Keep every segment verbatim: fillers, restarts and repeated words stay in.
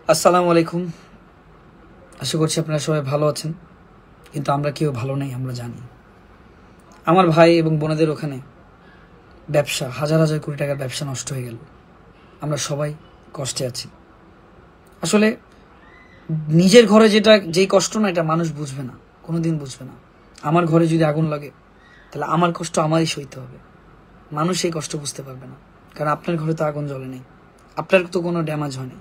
আসসালামু আলাইকুম। আশা করছি আপনারা সবাই ভালো আছেন, কিন্তু আমরা কেউ ভালো নেই। আমরা জানি আমার ভাই এবং বোনেদের ওখানে ব্যবসা, হাজার হাজার কোটি টাকার ব্যবসা নষ্ট হয়ে গেল। আমরা সবাই কষ্টে আছি। আসলে নিজের ঘরে যেটা যেই কষ্ট না, এটা মানুষ বুঝবে না, কোনোদিন বুঝবে না। আমার ঘরে যদি আগুন লাগে, তাহলে আমার কষ্ট আমারই সইতে হবে। মানুষ এই কষ্ট বুঝতে পারবে না, কারণ আপনার ঘরে তো আগুন জ্বলে নেই, আপনার তো কোনো ড্যামেজ হয়নি।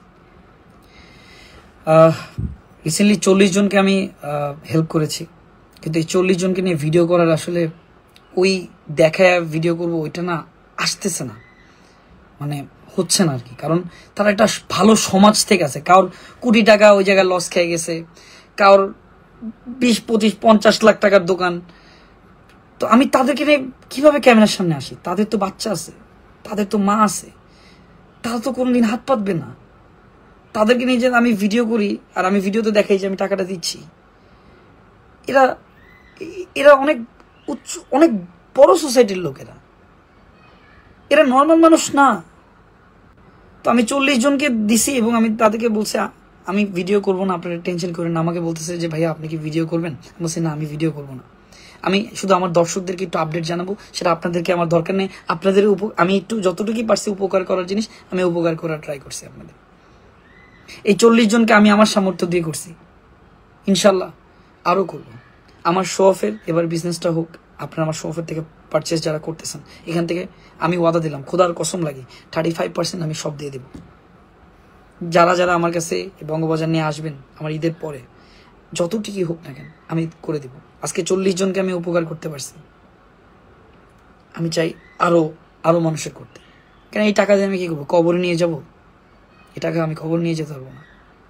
রিসেন্টলি চল্লিশ জনকে আমি হেল্প করেছি, কিন্তু এই চল্লিশ জনকে নিয়ে ভিডিও করার আসলে ওই দেখায় ভিডিও করব ওইটা না আসতেছে না, মানে হচ্ছে না আর কি। কারণ তারা একটা ভালো সমাজ থেকে আছে, কারোর কোটি টাকা ওই জায়গায় লস খেয়ে গেছে, কারোর বিশ পঁচিশ পঞ্চাশ লাখ টাকার দোকান। তো আমি তাদেরকে নিয়ে কিভাবে ক্যামেরার সামনে আসি? তাদের তো বাচ্চা আছে, তাদের তো মা আছে, তারা তো কোনোদিন হাত পাতবে না। তাদেরকে নিয়ে যে আমি ভিডিও করি আর আমি ভিডিওতে দেখাই যে আমি টাকাটা দিচ্ছি, এরা এরা অনেক উচ্চ, অনেক বড় সোসাইটির লোকেরা, এরা নর্মাল মানুষ না। তো আমি চল্লিশ জনকে দিছি এবং আমি তাদেরকে বলছি আমি ভিডিও করবো না, আপনারা টেনশন করেন না। আমাকে বলতেছে যে ভাইয়া আপনি কি ভিডিও করবেন? আমি বলছি না, আমি ভিডিও করবো না। আমি শুধু আমার দর্শকদেরকে একটু আপডেট জানাবো, সেটা আপনাদেরকে আমার দরকার নেই। আপনাদের আমি একটু যতটুকুই পারছি উপকার করার জিনিস আমি উপকার করার ট্রাই করছি আপনাদের। এই চল্লিশ জনকে আমি আমার সামর্থ্য দিয়ে করছি, ইনশাল্লাহ আরো করবো। আমার শো অফের এবার বিজনেসটা হোক, আপনারা আমার শো অফের থেকে পারচেস যারা করতেছেন, এখান থেকে আমি ওয়াদা দিলাম, খোদার কসম লাগে, থার্টি ফাইভ পার্সেন্ট আমি সব দিয়ে দেব। যারা যারা আমার কাছে বঙ্গবাজার নিয়ে আসবেন আমার ঈদের পরে, যতটুকুই হোক না কেন আমি করে দিব। আজকে চল্লিশ জনকে আমি উপকার করতে পারছি, আমি চাই আরো আরো মানুষের করতে। কেন এই টাকা দিয়ে আমি কি করবো? কবরে নিয়ে যাব? এই টাকা আমি কবর নিয়ে যেতে পারবো না।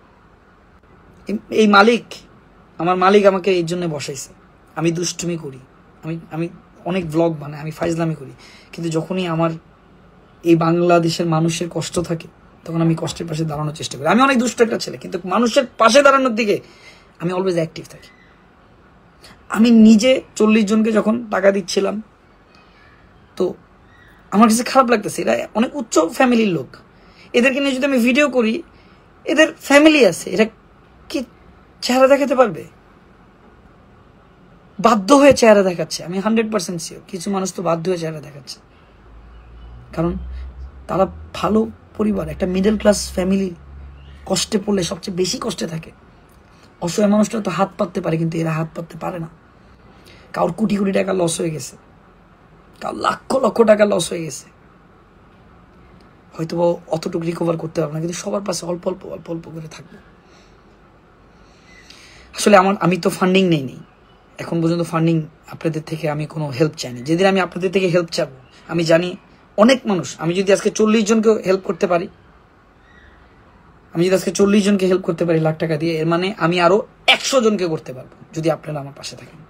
এই মালিক, আমার মালিক আমাকে এই জন্য বসাইছে। আমি দুষ্টুমি করি, আমি আমি অনেক ব্লগ বানাই, আমি ফাইজলামি করি, কিন্তু যখনই আমার এই বাংলাদেশের মানুষের কষ্ট থাকে, তখন আমি কষ্টের পাশে দাঁড়ানোর চেষ্টা করি। আমি অনেক দুষ্ট একটা ছেলে, কিন্তু মানুষের পাশে দাঁড়ানোর দিকে আমি অলওয়েজ অ্যাক্টিভ থাকি। আমি নিজে চল্লিশ জনকে যখন টাকা দিচ্ছিলাম, তো আমার কাছে খারাপ লাগতেছে। এরা অনেক উচ্চ ফ্যামিলির লোক, এদেরকে নিয়ে যদি আমি ভিডিও করি, এদের ফ্যামিলি আছে, এরা কি চেহারা দেখাতে পারবে? বাধ্য হয়ে চেহারা দেখাচ্ছে, আমি হান্ড্রেড পার্সেন্ট শিওর কিছু মানুষ তো বাধ্য হয়ে চেহারা দেখাচ্ছে, কারণ তারা ভালো পরিবার, একটা মিডল ক্লাস ফ্যামিলি। কষ্টে পড়লে সবচেয়ে বেশি কষ্টে থাকে অসহায় মানুষটা। তো হাত পাততে পারে, কিন্তু এরা হাত পাততে পারে না। কারোর কোটি কোটি টাকা লস হয়ে গেছে, কারোর লক্ষ লক্ষ টাকা লস হয়ে গেছে, হয়তো অতটুকু রিকভার করতে পারবে না, কিন্তু সবার পাশে অল্প অল্প অল্প অল্প করে থাকবে। আসলে আমার আমি তো ফান্ডিং নেইনি এখন পর্যন্ত, ফান্ডিং আপনাদের থেকে আমি কোনো হেল্প চাইনি। যেদিন আমি আপনাদের থেকে হেল্প চাবো, আমি জানি অনেক মানুষ, আমি যদি আজকে চল্লিশ জনকে হেল্প করতে পারি, আমি যদি আজকে চল্লিশ জনকে হেল্প করতে পারি লাখ টাকা দিয়ে, এর মানে আমি আরো একশো জনকে করতে পারবো যদি আপনারা আমার পাশে থাকেন।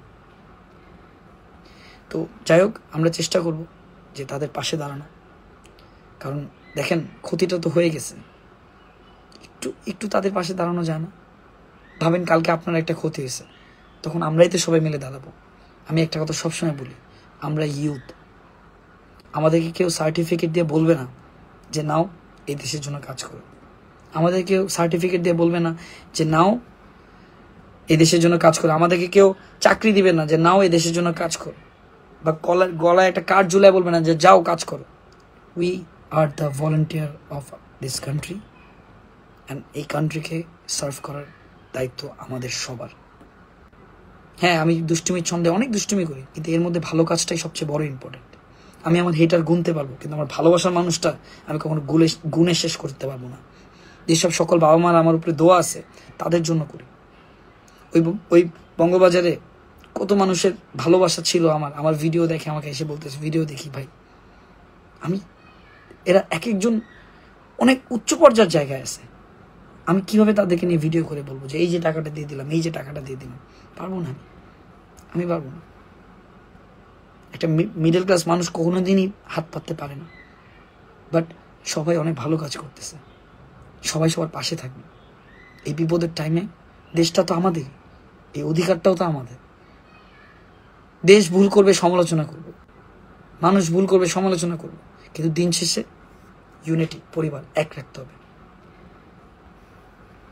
তো যাই হোক, আমরা চেষ্টা করব যে তাদের পাশে দাঁড়ানো, কারণ দেখেন ক্ষতিটা তো হয়ে গেছে, একটু একটু তাদের পাশে দাঁড়ানো যায় না? ভাবেন কালকে আপনার একটা ক্ষতি হয়েছে, তখন আমরাই তো সবাই মিলে দাঁড়াবো। আমি একটা কথা সবসময় বলি, আমরা ইউথ, আমাদেরকে কেউ সার্টিফিকেট দিয়ে বলবে না যে নাও এই দেশের জন্য কাজ করো। আমাদের কেউ সার্টিফিকেট দিয়ে বলবে না যে নাও এই দেশের জন্য কাজ করো। আমাদেরকে কেউ চাকরি দিবে না যে নাও এই দেশের জন্য কাজ করো, বা গলায় গলায় একটা কার্ড ঝুলায় বলবে না যে যাও কাজ করো। We are the volunteer of this country, and এই কান্ট্রিকে সার্ভ করার দায়িত্ব আমাদের সবার। হ্যাঁ, আমি দুষ্টুমির ছন্দে অনেক দুষ্টুমি করি, কিন্তু এর মধ্যে ভালো কাজটাই সবচেয়ে বড় ইম্পর্টেন্ট। আমি আমার হেটার গুনতে পারবো, কিন্তু আমার ভালোবাসার মানুষটা আমি কখনো গুলে গুনে শেষ করতে পারবো না। যেসব সকল বাবা মার আমার উপরে দোয়া আছে, তাদের জন্য করি। ওই ওই বঙ্গবাজারে কত মানুষের ভালোবাসা ছিল আমার, আমার ভিডিও দেখে আমাকে এসে বলতেছে ভিডিও দেখি ভাই। আমি এরা এক একজন অনেক উচ্চ পর্যায়ের জায়গায় আছে, আমি কিভাবে তাদেরকে নিয়ে ভিডিও করে বলবো যে এই যে টাকাটা দিয়ে দিলাম, এই যে টাকাটা দিয়ে দিলাম? পারবো না, আমি পারবো না। একটা মিডল ক্লাস মানুষ কখনো দিনই হাত পাততে পারে না, বাট সবাই অনেক ভালো কাজ করতেছে, সবাই সবার পাশে থাকবে। এই বিপদের টাইমে দেশটা তো আমাদের, এই অধিকারটাও তো আমাদের। দেশ ভুল করবে, সমালোচনা করবে, মানুষ ভুল করবে, সমালোচনা করবে, কিন্তু দিন শেষে ইউনিটি, পরিবার এক রাখতে হবে।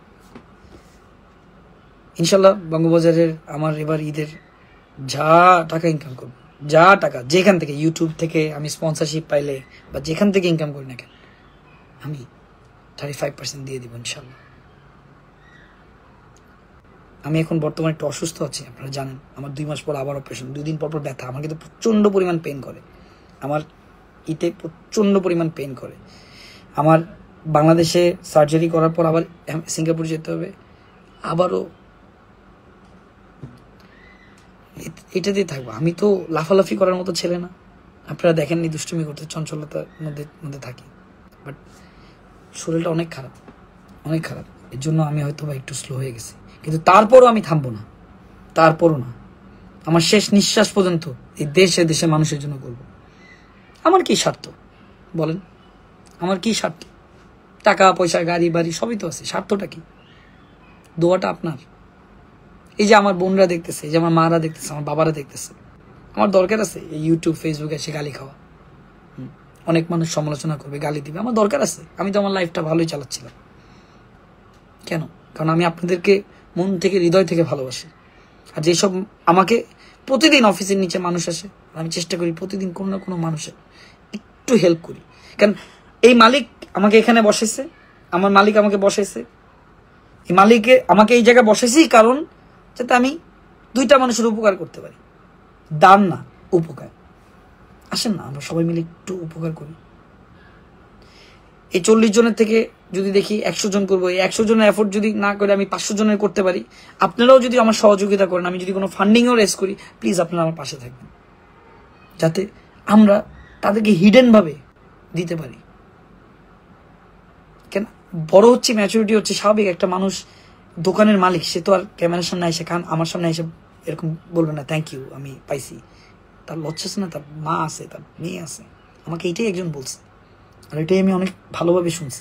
ইনশাল্লাহ বঙ্গবাজারের আমার এবার ঈদের যা টাকা ইনকাম করবো, যা টাকা যেখান থেকে, ইউটিউব থেকে আমি স্পন্সরশিপ পাইলে বা যেখান থেকে ইনকাম করি না কেন, আমি থার্টি ফাইভ পার্সেন্ট দিয়ে দিব ইনশাল্লাহ। আমি এখন বর্তমানে একটু অসুস্থ আছি, আপনারা জানেন। আমার দুই মাস পর আবার অপারেশন, দুই দিন পর পর ব্যথা। আমার কিন্তু প্রচণ্ড পরিমাণ পেন করে, আমার ইতে প্রচণ্ড পরিমাণ পেন করে। আমার বাংলাদেশে সার্জারি করার পর আবার সিঙ্গাপুর যেতে হবে, আবারও এটাতেই থাকবো। আমি তো লাফালাফি করার মতো ছেলে না, আপনারা দেখেননি, দুষ্টুমি করতে চঞ্চলতার মধ্যে মধ্যে থাকি। বাট শরীরটা অনেক খারাপ, অনেক খারাপ। এর জন্য আমি হয়তো বা একটু স্লো হয়ে গেছি, কিন্তু তারপরও আমি থামবো না, তারপরও না। আমার শেষ নিঃশ্বাস পর্যন্ত এই দেশে দেশে মানুষের জন্য করব। আমার কি স্বার্থ বলেন? আমার কি স্বার্থ? টাকা পয়সা, গাড়ি বাড়ি সবই তো আছে, স্বার্থটা কি? দোয়াটা আপনার। এই যে আমার বোনরা দেখতেছে, এই যে আমার মারা দেখতেছে, আমার বাবারা দেখতেছে, আমার দরকার আছে এই ইউটিউব ফেসবুকে এসে গালি খাওয়া? অনেক মানুষ সমালোচনা করবে, গালি দিবে, আমার দরকার আছে? আমি তো আমার লাইফটা ভালোই চালাচ্ছিলাম। কেন? কারণ আমি আপনাদেরকে মন থেকে, হৃদয় থেকে ভালোবাসি। আর যেসব আমাকে প্রতিদিন অফিসের নিচে মানুষ আসে, আমি চেষ্টা করি প্রতিদিন কোনো না কোনো মানুষের একটু হেল্প করি। কারণ এই মালিক আমাকে এখানে বসাইছে, আমার মালিক আমাকে বসাইছে, এই মালিকে আমাকে এই জায়গায় বসাইছি কারণ যাতে আমি দুইটা মানুষের উপকার করতে পারি। দান না, উপকার। আসেন না আমরা সবাই মিলে একটু উপকার করি। এই চল্লিশ জনের থেকে যদি দেখি একশো জন করবো, এই একশো জনের এফোর্ট যদি না করে আমি পাঁচশো জনের করতে পারি, আপনারাও যদি আমার সহযোগিতা করেন, আমি যদি কোনো ফান্ডিংও রেজ করি, প্লিজ আপনারা আমার পাশে থাকবেন, যাতে আমরা তাদেরকে হিডেন ভাবে দিতে পারি। কেন? বড় হচ্ছে, ম্যাচুরিটি হচ্ছে, স্বাভাবিক। একটা মানুষ দোকানের মালিক, সে তো আর ক্যামেরার সামনে এসে কান আমার সামনে এসে এরকম বলবে না থ্যাংক ইউ আমি পাইছি। তার লজ্জা আছে না, তার মা আছে, তার মেয়ে আছে। আমাকে এটাই একজন বলছে, আর এটাই আমি অনেক ভালোভাবে শুনছি।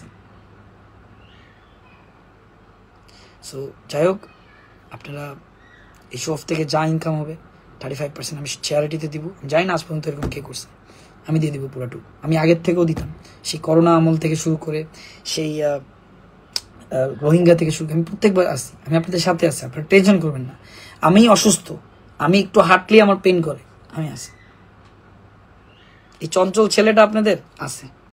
সো যাই হোক, আপনারা এই শো অফ থেকে যা ইনকাম হবে থার্টি ফাইভ পার্সেন্ট আমি চ্যারিটিতে দিব। জানি না আজ পর্যন্ত এরকম কে করছে, আমি দিয়ে দিব পুরাটুকু। আমি আগের থেকেও দিতাম, সেই করোনা আমল থেকে শুরু করে, সেই রোহিঙ্গা থেকে শুরু করে আমি প্রত্যেকবার আসি, আমি আপনাদের সাথে আছি, আপনারা টেনশন করবেন না। আমি অসুস্থ, আমি একটু হাঁটলেই আমার পেন করে, আমি আসি। এই চঞ্চল ছেলেটা আপনাদের আছে।